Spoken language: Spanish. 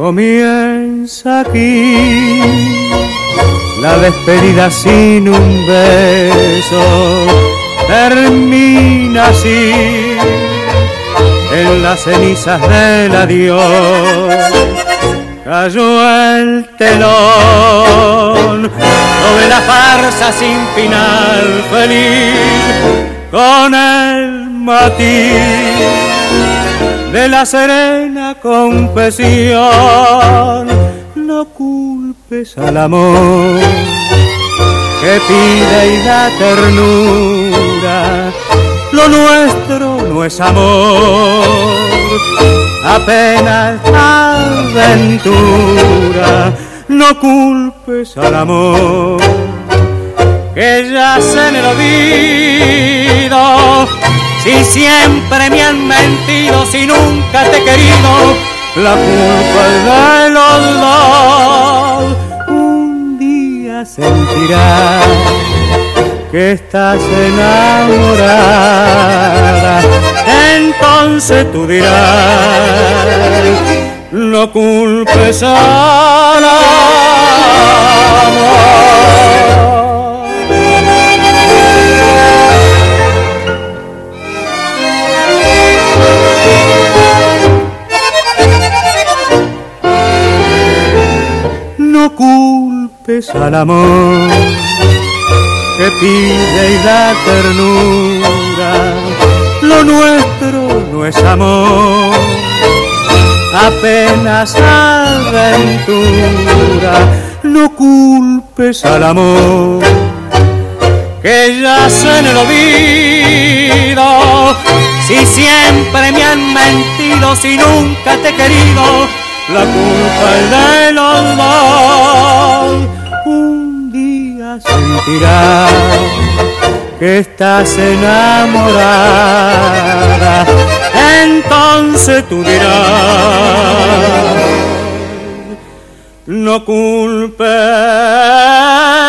Comienza aquí la despedida sin un beso, termina así en las cenizas del adiós. Cayó el telón sobre la farsa sin final feliz, con el matiz de la serena confesión. No culpes al amor que pide y da ternura, lo nuestro no es amor, apenas aventura. No culpes al amor que yace en el olvido. Si siempre me han mentido, si nunca te he querido, la culpa es de los dos. Un día sentirás que estás enamorada, entonces tú dirás, no culpes al amor. No culpes al amor que pide y da ternura, lo nuestro no es amor, apenas aventura. No culpes al amor que yace en el olvido. Si siempre me han mentido, si nunca te he querido, la culpa es de los dos. Un día sentirás que estás enamorada, entonces tú dirás, no culpes